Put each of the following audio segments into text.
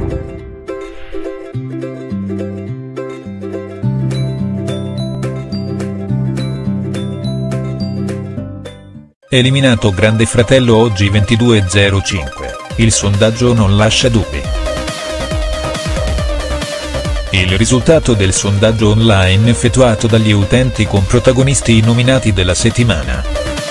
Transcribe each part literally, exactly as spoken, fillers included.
Eliminato Grande Fratello oggi ventidue e zero cinque, il sondaggio non lascia dubbi. Il risultato del sondaggio online effettuato dagli utenti con protagonisti nominati della settimana.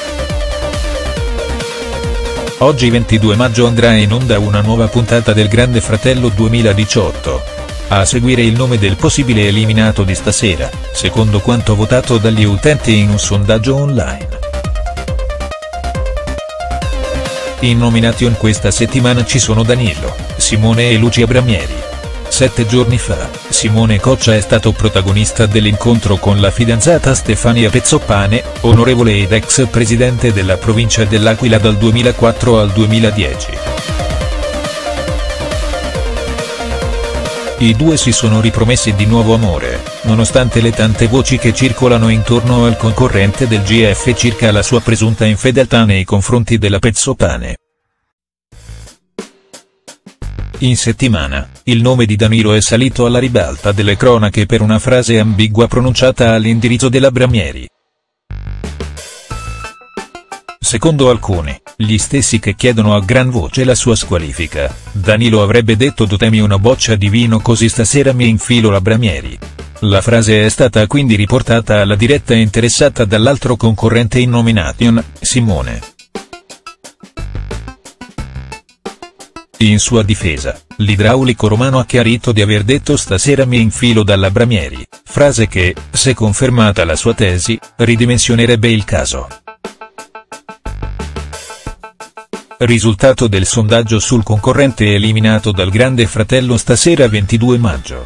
Oggi ventidue maggio andrà in onda una nuova puntata del Grande Fratello duemiladiciotto. A seguire il nome del possibile eliminato di stasera, secondo quanto votato dagli utenti in un sondaggio online. I nominati in questa settimana ci sono Danilo, Simone e Lucia Bramieri. Sette giorni fa, Simone Coccia è stato protagonista dell'incontro con la fidanzata Stefania Pezzopane, onorevole ed ex presidente della provincia dell'Aquila dal duemilaquattro al duemiladieci. I due si sono ripromessi di nuovo amore, nonostante le tante voci che circolano intorno al concorrente del G F circa la sua presunta infedeltà nei confronti della Pezzopane. In settimana, il nome di Danilo è salito alla ribalta delle cronache per una frase ambigua pronunciata all'indirizzo della Bramieri. Secondo alcuni, gli stessi che chiedono a gran voce la sua squalifica, Danilo avrebbe detto "dotemi una boccia di vino così stasera mi infilo la Bramieri". La frase è stata quindi riportata alla diretta interessata dall'altro concorrente in nomination, Simone. In sua difesa, l'idraulico romano ha chiarito di aver detto "stasera mi infilo dalla Bramieri", frase che, se confermata la sua tesi, ridimensionerebbe il caso. Risultato del sondaggio sul concorrente eliminato dal Grande Fratello stasera ventidue maggio.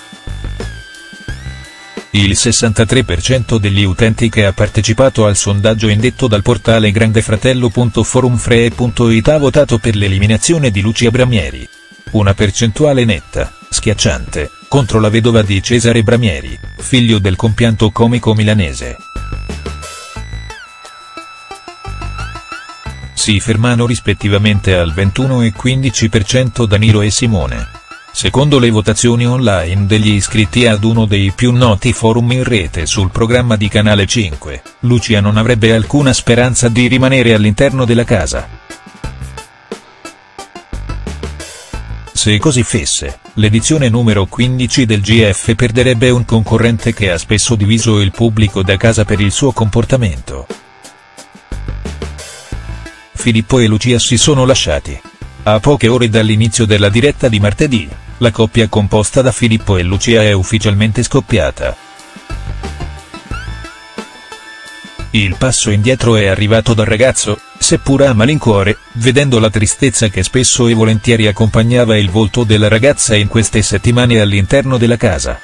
Il sessantatré per cento degli utenti che ha partecipato al sondaggio indetto dal portale grandefratello punto forumfree punto it ha votato per l'eliminazione di Lucia Bramieri. Una percentuale netta, schiacciante, contro la vedova di Cesare Bramieri, figlio del compianto comico milanese. Si fermano rispettivamente al ventuno e quindici per cento Danilo e Simone. Secondo le votazioni online degli iscritti ad uno dei più noti forum in rete sul programma di Canale cinque, Lucia non avrebbe alcuna speranza di rimanere all'interno della casa. Se così fosse, l'edizione numero quindici del G F perderebbe un concorrente che ha spesso diviso il pubblico da casa per il suo comportamento. Filippo e Lucia si sono lasciati. A poche ore dall'inizio della diretta di martedì, la coppia composta da Filippo e Lucia è ufficialmente scoppiata. Il passo indietro è arrivato dal ragazzo, seppur a malincuore, vedendo la tristezza che spesso e volentieri accompagnava il volto della ragazza in queste settimane all'interno della casa.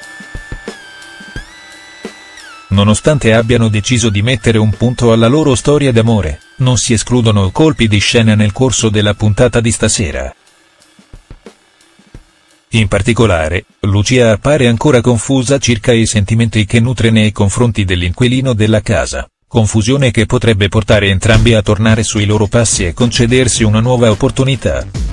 Nonostante abbiano deciso di mettere un punto alla loro storia d'amore, non si escludono colpi di scena nel corso della puntata di stasera. In particolare, Lucia appare ancora confusa circa i sentimenti che nutre nei confronti dell'inquilino della casa, confusione che potrebbe portare entrambi a tornare sui loro passi e concedersi una nuova opportunità.